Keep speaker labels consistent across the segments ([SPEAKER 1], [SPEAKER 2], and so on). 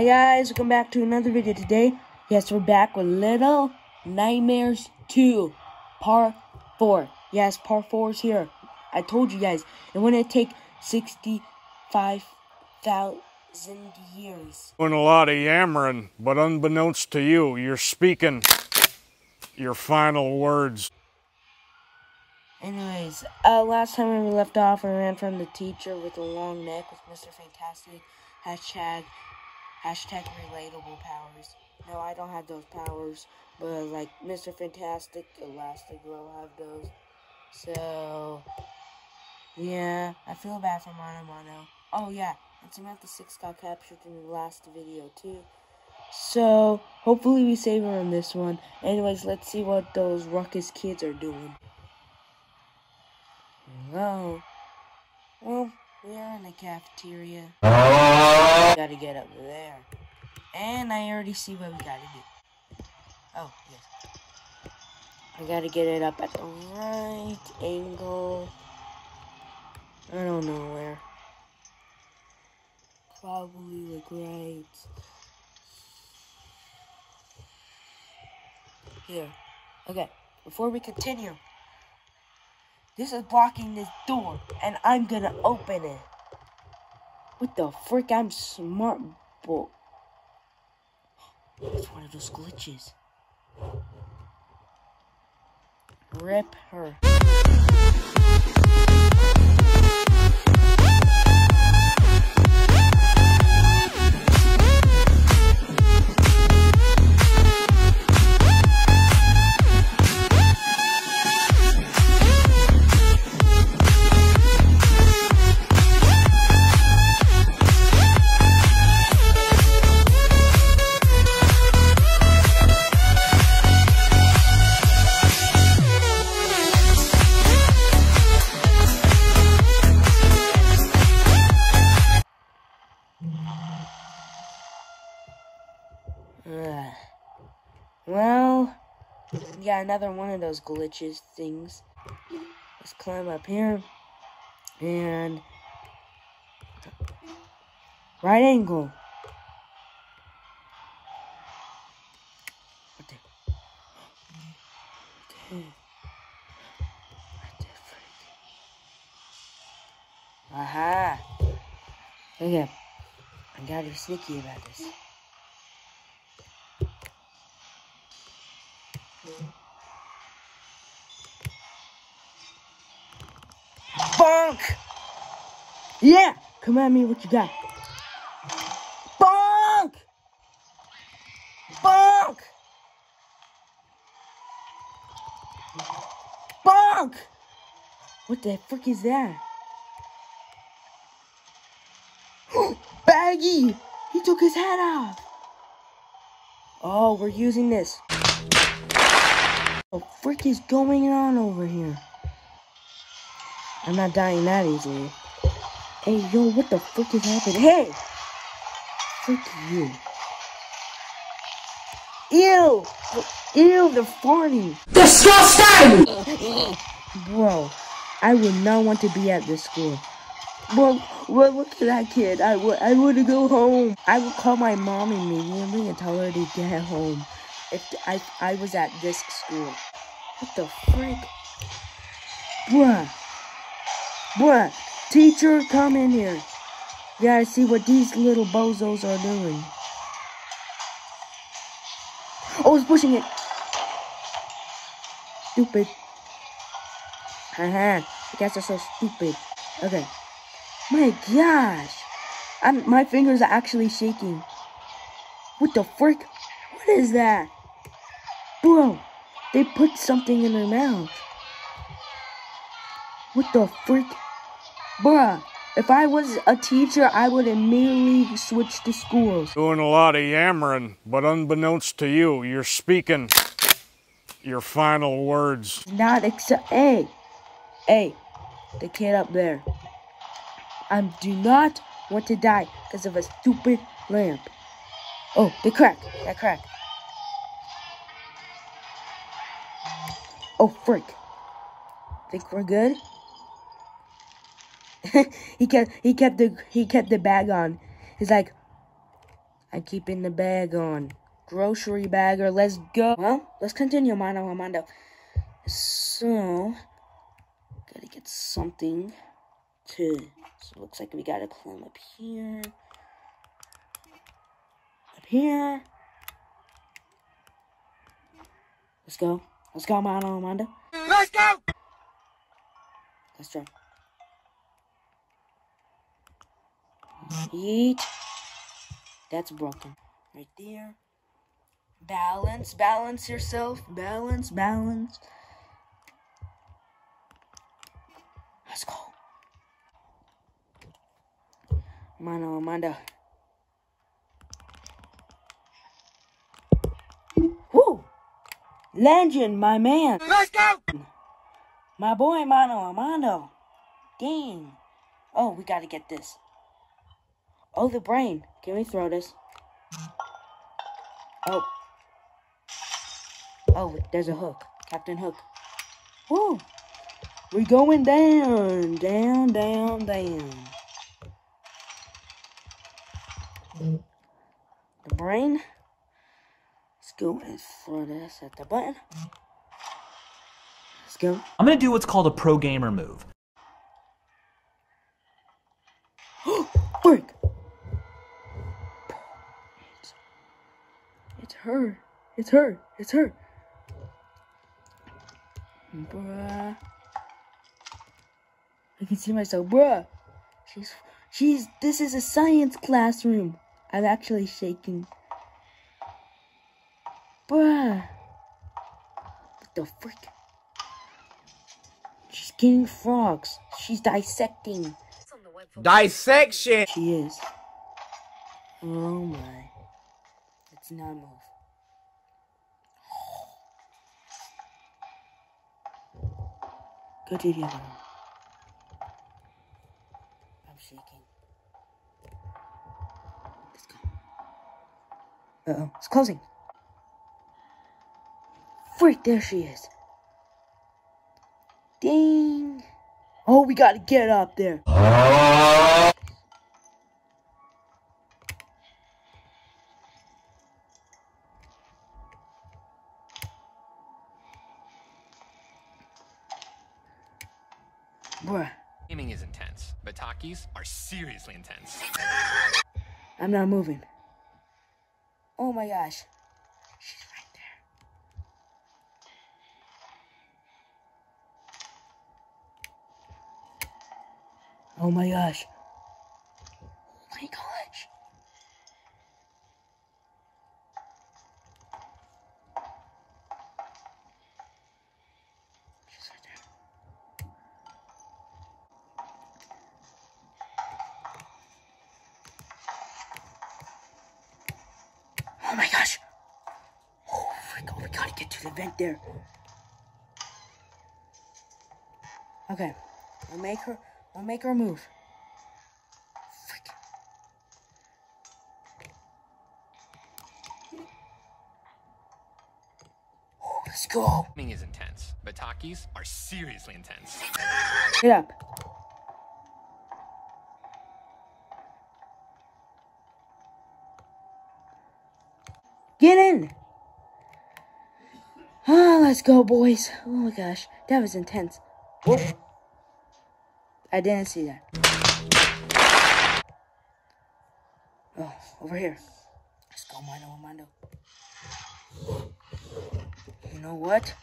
[SPEAKER 1] Hi guys, welcome back to another video today. Yes, we're back with Little Nightmares 2, Part 4. Yes, Part 4 is here. I told you guys, it wouldn't take 65,000 years.
[SPEAKER 2] Doing a lot of yammering, but unbeknownst to you, you're speaking your final words.
[SPEAKER 1] Anyways, last time we left off, I ran from the teacher with a long neck with Mr. Fantastic. Hashtag relatable powers. No, I don't have those powers, but like Mr. Fantastic, Elastigirl have those. So, yeah, I feel bad for Mono. Oh yeah, and Samantha 6 got captured in the last video too. So, hopefully we save her in this one. Anyways, let's see what those ruckus kids are doing. Hello. Well, we are in the cafeteria. Gotta get up there. And I already see what we gotta do. Oh, yes. I gotta get it up at the right angle. I don't know where. Probably like right here. Okay, before we continue, this is blocking this door, and I'm gonna open it. What the frick? I'm smart, but it's one of those glitches. Rip her. Well, yeah, another one of those glitches things. Let's climb up here. And right angle. What the frick? Aha! Okay. I gotta be sneaky about this. Bonk! Yeah! Come at me, what you got? Bonk! Bonk! Bonk! What the frick is that? Baggy! He took his head off! Oh, we're using this. What the frick is going on over here? I'm not dying that easily. Hey, yo, what the frick is happening? Hey! Frick you. Ew! Ew, they're farting. Disgusting! Bro, I would not want to be at this school. Well, look at that kid. I want to go home. I would call my mom immediately and tell her to get home if I was at this school. What the frick? Bruh, teacher, come in here. You gotta see what these little bozos are doing. Oh, he's pushing it. Stupid. Haha, you guys are so stupid. Okay. My gosh. My fingers are actually shaking. What the frick? What is that? Bro, they put something in their mouth. What the frick? Bruh, if I was a teacher, I would immediately switch to schools.
[SPEAKER 2] Doing a lot of yammering, but unbeknownst to you, you're speaking your final words.
[SPEAKER 1] Not except, hey, the kid up there. I do not want to die because of a stupid lamp. Oh, that cracked. Oh, frick. Think we're good? he kept the bag on. He's like, I'm keeping the bag on. Grocery bagger, let's go. Well, let's continue, Armando. So, gotta get something to... So, it looks like we gotta climb up here. Up here. Let's go. Let's go, Armando.
[SPEAKER 2] Let's go!
[SPEAKER 1] Let's try. Yeet. That's broken. Right there. Balance. Balance yourself. Balance. Balance. Let's go. Armando. Woo! Legend, my man.
[SPEAKER 2] Let's go!
[SPEAKER 1] My boy, Armando. Dang. Oh, we gotta get this. Oh, the brain. Can we throw this? Oh. Oh, there's a hook. Captain Hook. Woo! We're going down. Down, down, down. The brain. Let's go and throw this at the button. Let's go.
[SPEAKER 3] I'm going to do what's called a pro gamer move.
[SPEAKER 1] Break! It's her. It's her. It's her. Bruh. I can see myself. Bruh. This is a science classroom. I'm actually shaking. Bruh. What the frick? She's getting frogs. She's dissecting.
[SPEAKER 4] Dissection!
[SPEAKER 1] She is. Oh my. Let's not move. Go to the other one. I'm shaking. Let's go. Uh-oh. It's closing. Freak, there she is. Dang. Oh, we gotta get up there. Bruh.
[SPEAKER 4] Gaming is intense, but talkies are seriously intense.
[SPEAKER 1] I'm not moving. Oh my gosh. She's right there. Oh my gosh. Oh my gosh. She's right there. Oh my gosh. Oh frick, we gotta get to the vent there. Okay. I'll make her move. Frick. Oh, let's go.
[SPEAKER 4] Gaming is intense, but talkies are seriously intense.
[SPEAKER 1] Get up. Get in. Ah, let's go, boys. Oh my gosh, that was intense. Whoop. I didn't see that. Oh, over here. Let's go, Armando. You know what?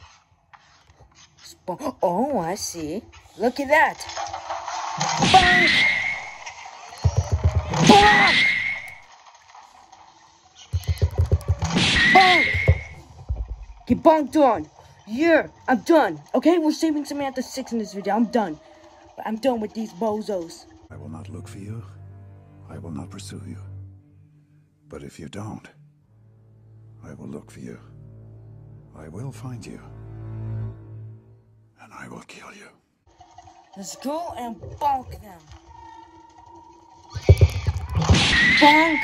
[SPEAKER 1] Oh, I see. Look at that. Bonk! Bonk! Bonk! Get bonked on. Yeah, I'm done. Okay, we're saving Samantha 6 in this video. I'm done. I'm done with these bozos.
[SPEAKER 5] I will not look for you. I will not pursue you. But if you don't, I will look for you. I will find you. And I will kill you.
[SPEAKER 1] Let's go and bonk them. Bonk.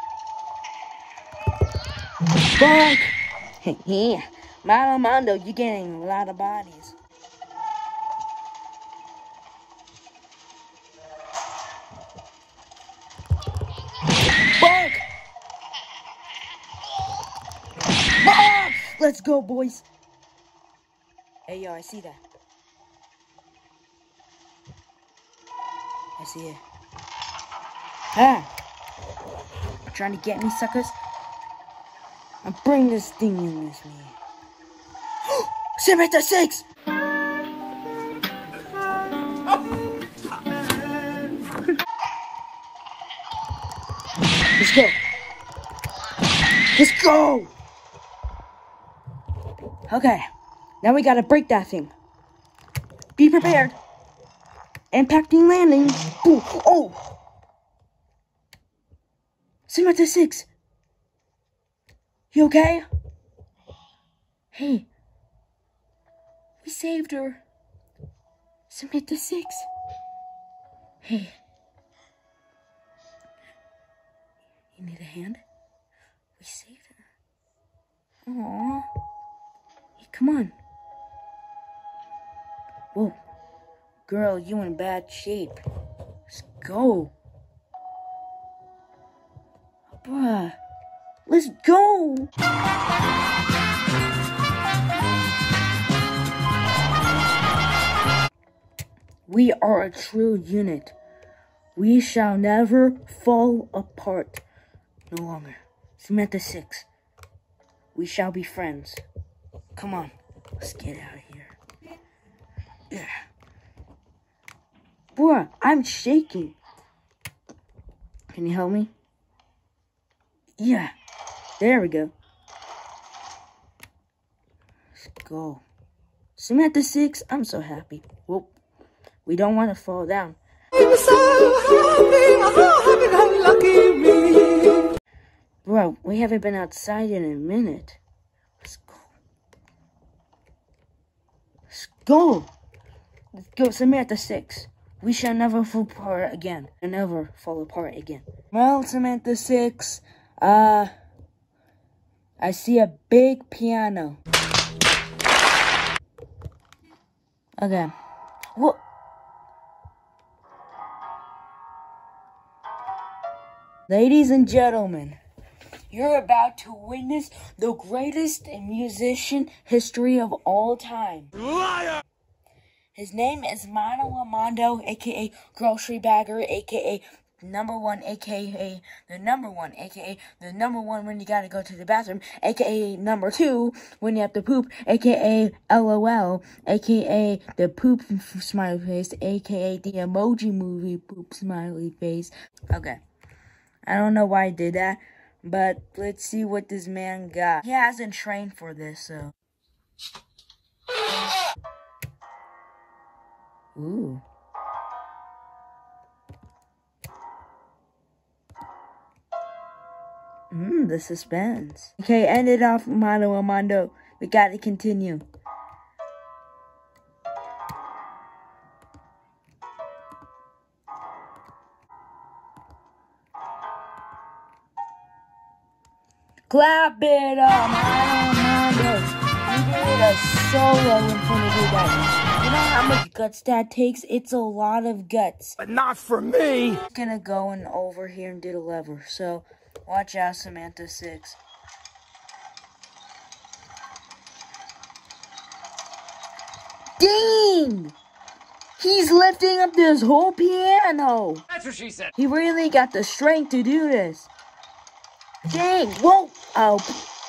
[SPEAKER 1] Bonk. Yeah. Armando, you're getting a lot of bodies. Bonk. Let's go, boys. Hey, yo, I see that. I see it. Ah! Trying to get me, suckers? I'm bringing this thing in with me. Samantha 6! Let's go. Let's go! Okay. Now we gotta break that thing. Be prepared. Impacting landing. Boom. Oh! Samantha 6. You okay? Hey. We saved her. Samantha 6. Hey. You need a hand? We saved her. Aww. Hey, come on. Whoa. Girl, you in bad shape. Let's go. Bruh. Let's go. We are a true unit. We shall never fall apart. No longer. Samantha 6. We shall be friends. Come on. Let's get out of here. Yeah. Bruh, I'm shaking. Can you help me? Yeah. There we go. Let's go. Samantha 6, I'm so happy. Whoop. We don't want to fall down. I'm so happy, lucky me. Bro, we haven't been outside in a minute. Let's go. Let's go. Let's go, Samantha 6. We shall never fall apart again. And never fall apart again. Well, Samantha 6, I see a big piano. Okay. What? Ladies and gentlemen, you're about to witness the greatest musician history of all time. Liar! His name is Mano Armando, aka Grocery Bagger, aka number one, aka the number one, aka the number one when you gotta go to the bathroom, aka number two when you have to poop, aka LOL, aka the poop smiley face, aka the emoji movie poop smiley face. Okay. I don't know why I did that, but let's see what this man got. He hasn't trained for this, so. Ooh. The suspense. Okay, end it off, Mano Armando. We gotta continue. Clap it up, Mano Armando. You did a solo in front of you guys. You know how much guts that takes? It's a lot of guts.
[SPEAKER 2] But not for me.
[SPEAKER 1] I'm gonna go and over here and do the lever. So, watch out, Samantha 6. Dang! He's lifting up this whole piano.
[SPEAKER 2] That's what she said.
[SPEAKER 1] He really got the strength to do this. Dang! Whoa! Oh.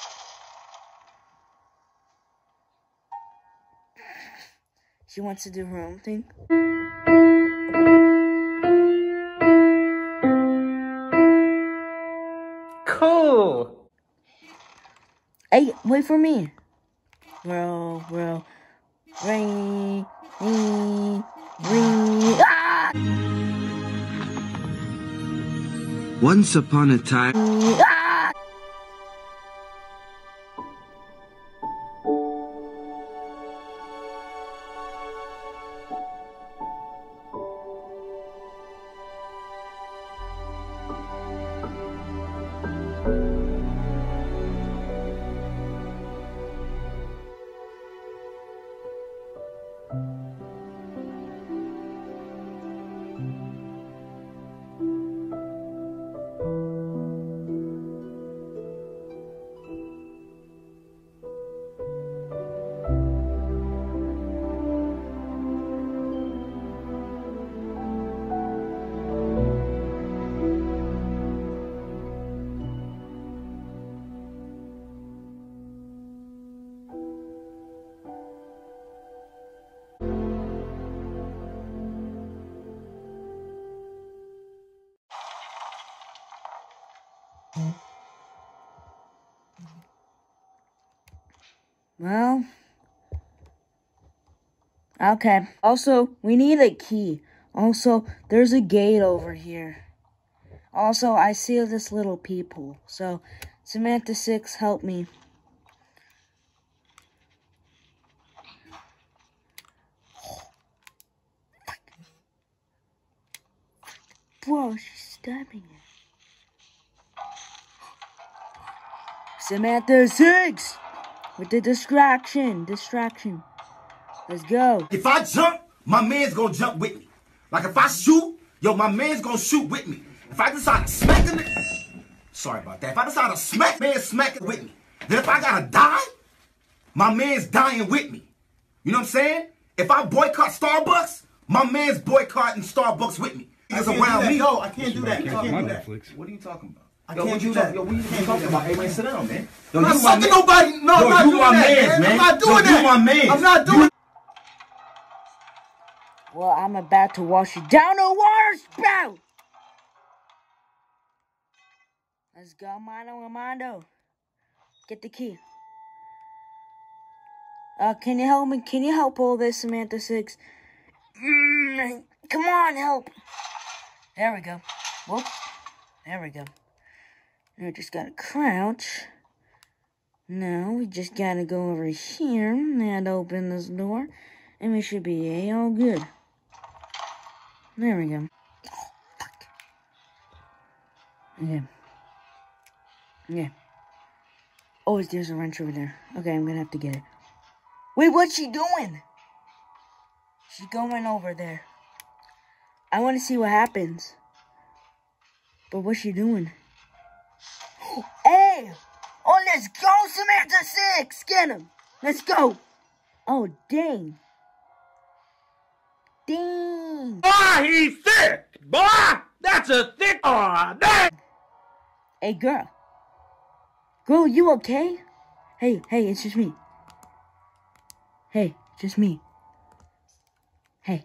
[SPEAKER 1] She wants to do her own thing.
[SPEAKER 3] Cool.
[SPEAKER 1] Hey, wait for me. Roll, roll. Ring, ring, ring. Ah!
[SPEAKER 6] Once upon a time.
[SPEAKER 1] Ah! Well, okay. Also, we need a key. Also, there's a gate over here. Also, I see this little peephole. So, Samantha 6, help me. Bro, she's stabbing it. Samantha 6! With the distraction. Let's go.
[SPEAKER 7] If I jump, my man's gonna jump with me. Like if I shoot, yo, my man's gonna shoot with me. If I decide to smack him, sorry about that. If I decide to smack, man's smacking with me. Then if I gotta die, my man's dying with me. You know what I'm saying? If I boycott Starbucks, my man's boycotting Starbucks with me. He's around me.
[SPEAKER 8] Yo, I can't do that. I can't do that.
[SPEAKER 7] What are you talking about?
[SPEAKER 8] I can't do that.
[SPEAKER 7] Yo, what are you talking about? Hey, man, sit down, man. Yo,
[SPEAKER 8] I'm not sucking nobody. No, I'm not doing that, man. I'm not doing that.
[SPEAKER 7] You my man.
[SPEAKER 8] I'm not doing.
[SPEAKER 1] Well, I'm about to wash you down a water spout. Let's go, Mondo. Get the key. Can you help me? Can you help pull this, Samantha 6? Come on, help. There we go. Whoop. There we go. Now we just gotta crouch. Now we just gotta go over here and open this door. And we should be all good. There we go. Oh, fuck. Okay. Yeah. Oh, there's a wrench over there. Okay, I'm gonna have to get it. Wait, what's she doing? She's going over there. I want to see what happens. But what's she doing? Hey! Oh, let's go, Samantha 6! Get him! Let's go! Oh, dang. Dang!
[SPEAKER 3] Boy, he's thick! Boy, that's a thick one!
[SPEAKER 1] Hey, girl. Girl, you okay? Hey, it's just me. Hey, just me. Hey.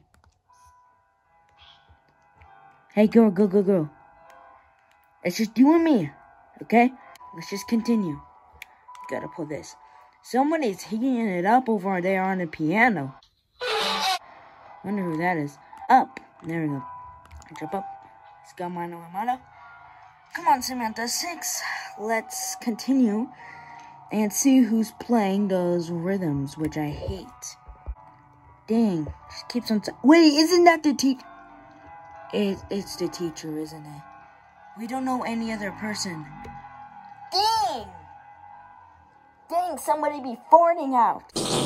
[SPEAKER 1] Hey, girl. It's just you and me, okay? Let's just continue. Gotta pull this. Somebody's heating it up over there on the piano. Wonder who that is. Up. There we go. Jump up. Let's go, mano. Come on, Samantha 6. Let's continue and see who's playing those rhythms, which I hate. Dang. Just keeps on... Wait, isn't that the teacher? It's the teacher, isn't it? We don't know any other person. Dang, somebody be farting out.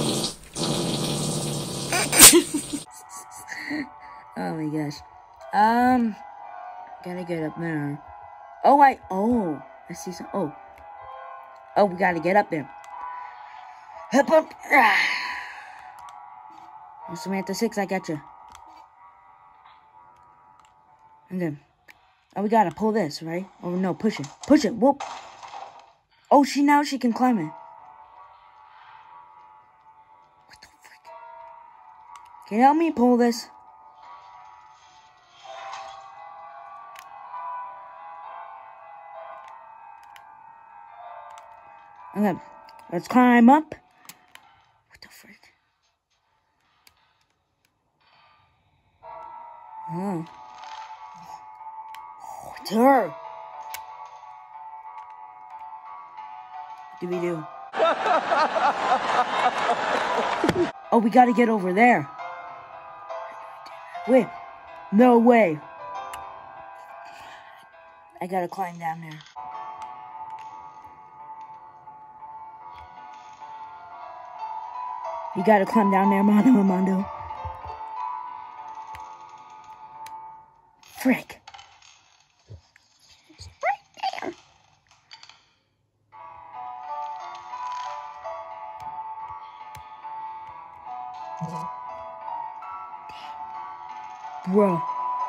[SPEAKER 1] Oh my gosh. Gotta get up there. Oh, I see some. Oh, we gotta get up there. Hop up. Samantha 6, I got you. Okay. Oh, we gotta pull this, right? Oh no, push it. Whoop. Oh, now she can climb it. What the frick? Can you help me pull this? Okay, let's climb up. What the frick? Oh, it's her. What do we do? Oh, we gotta get over there. Wait, no way. I gotta climb down there. You gotta climb down there, Mondo. Frick. It's right there. Bro.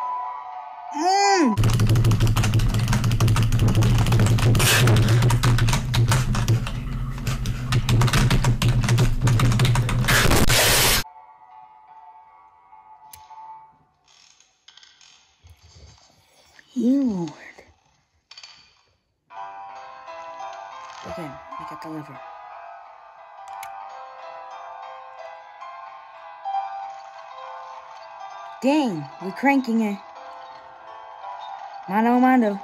[SPEAKER 1] Lord. Okay, we got the lever. Dang, we're cranking it. Mano, mano.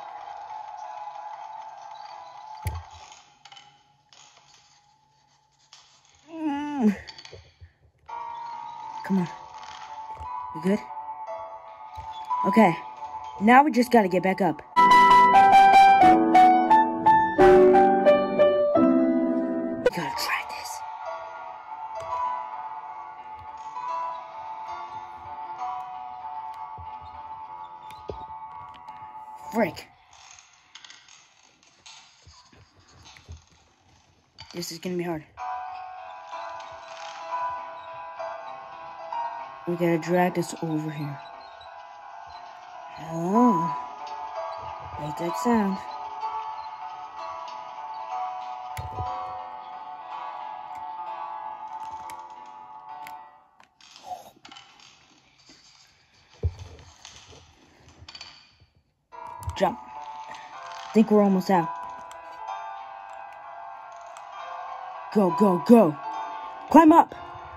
[SPEAKER 1] Come on. We good? Okay. Now we just gotta get back up. We gotta try this. Frick. This is gonna be hard. We gotta drag this over here. Oh. Make that sound. Jump. I think we're almost out. Go, go, go. Climb up.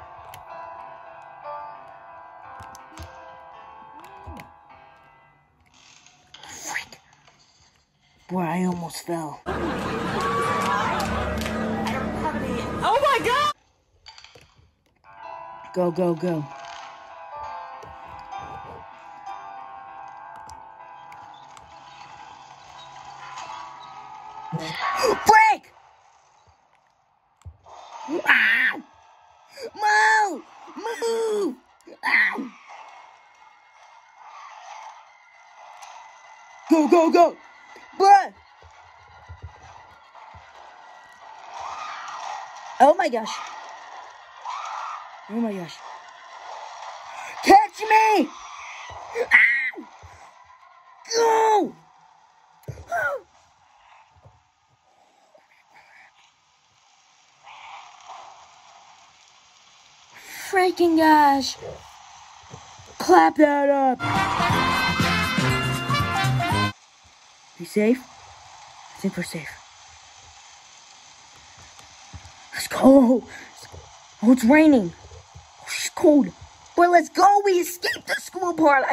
[SPEAKER 1] Frick. Boy, I almost fell.
[SPEAKER 9] Oh my God!
[SPEAKER 1] Go, go, go. Break! Ow! Move! Move! Ow! Go, go, go! Bruh! Oh my gosh. Oh my gosh. Catch me! Ow! Go! Freaking gosh. Clap that up. You safe? I think we're safe. Let's go. Oh, it's raining. Oh, it's cold. But let's go. We escaped the school part.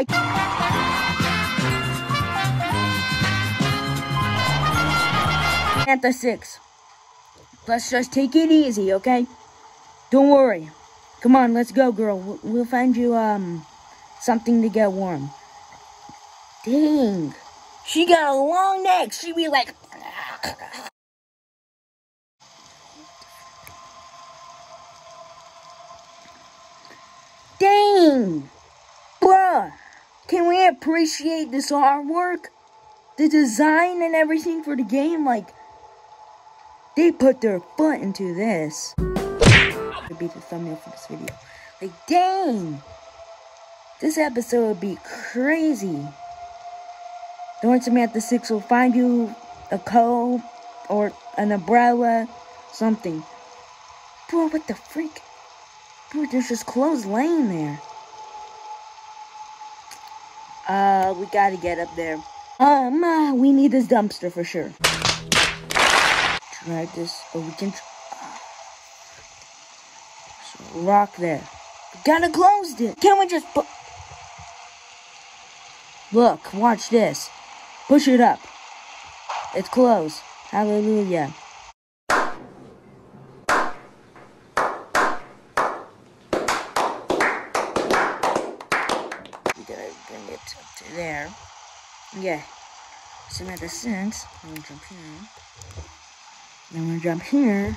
[SPEAKER 1] Samantha 6. Let's just take it easy, okay? Don't worry. Come on, let's go, girl. We'll find you, something to get warm. Dang. She got a long neck. She be like... Dang. Bruh. Can we appreciate this artwork? The design and everything for the game, like... They put their foot into this. Would be the thumbnail for this video. Like, dang! This episode would be crazy. Don't Samantha 6 will find you a coat or an umbrella, something. Bro, what the freak? Bro, there's just clothes laying there. We gotta get up there. We need this dumpster for sure. Drag this. Oh, we can. Rock there. We gotta close it. Can't we just put... Look, watch this. Push it up. It's closed. Hallelujah. We gotta bring it up to there. Yeah. Samantha 6. I'm gonna jump here. Then we're gonna jump here.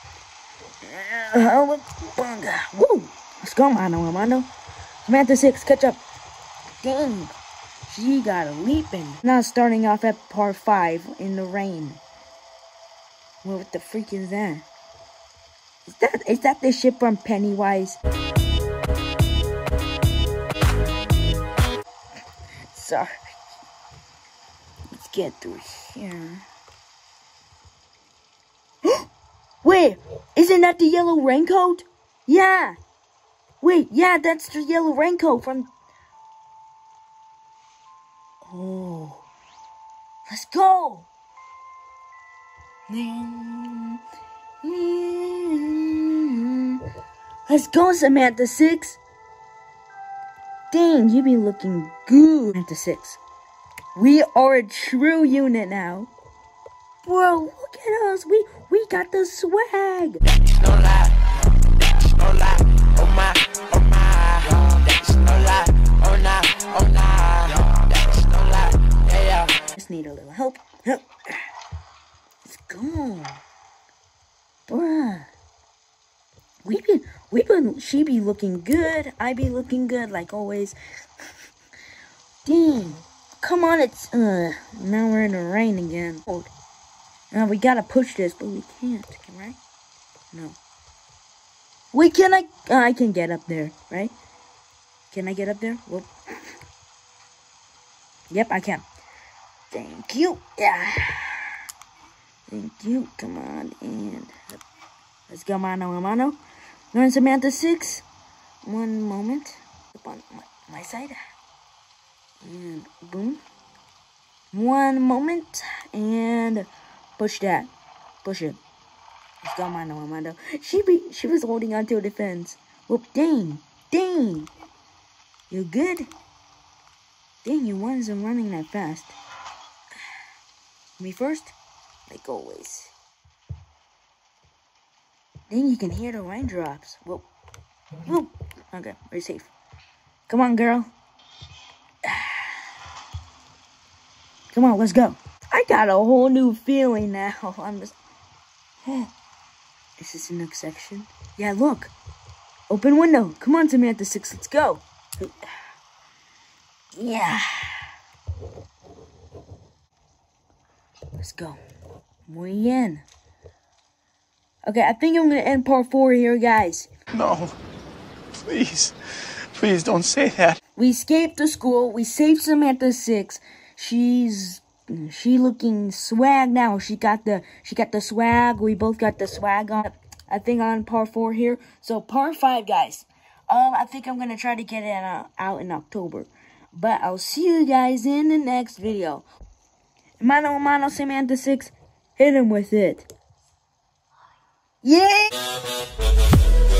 [SPEAKER 1] Woo! Let's go, Mano. Samantha 6, catch up. Dang. She got a leaping. Now starting off at part 5 in the rain. Well, what the freak is that? Is that the ship from Pennywise? Sorry. Let's get through here. Wait, isn't that the yellow raincoat? Yeah. Wait, yeah, that's the yellow raincoat from... Oh. Let's go. Let's go, Samantha 6. dang, you be looking good. Samantha 6. We are a true unit now. Bro, look at us. We got the swag.
[SPEAKER 10] That's no lie. That's no lie. Oh my, oh my. That's no lie. Oh nah, oh nah. That's no lie. Yeah, yeah.
[SPEAKER 1] Just need a little help. Let's go. Bruh. She be looking good. I be looking good like always. Dang. Come on, it's, now we're in the rain again. Now we gotta push this, but we can't, right? No. We can, I can get up there, right? Can I get up there? Whoop. Yep, I can. Thank you. Yeah. Thank you. Come on, and let's go, mano a mano. We're in Samantha 6. One moment. Up on my side. And boom. One moment. And push that. Push it. Let's go, mano a mano. She was holding on to a defense. Whoop, dang. Dang. You good? Dang, you wasn't running that fast. Me first? Like always. Dang, you can hear the raindrops. Whoop. Whoop. Okay, we're safe. Come on, girl. Come on, let's go. I got a whole new feeling now. I'm just... Oh. Is this the next section? Yeah, look. Open window. Come on, Samantha 6, let's go. Yeah. Let's go. Muy in. Okay, I think I'm going to end part 4 here, guys.
[SPEAKER 11] No. Please. Please don't say that.
[SPEAKER 1] We escaped the school. We saved Samantha 6. She looking swag now. She got the swag. We both got the swag on. I think on part 4 here. So part 5, guys. I think I'm going to try to get it out in October. But I'll see you guys in the next video. Mano a mano, Samantha 6. Hit him with it. Yeah!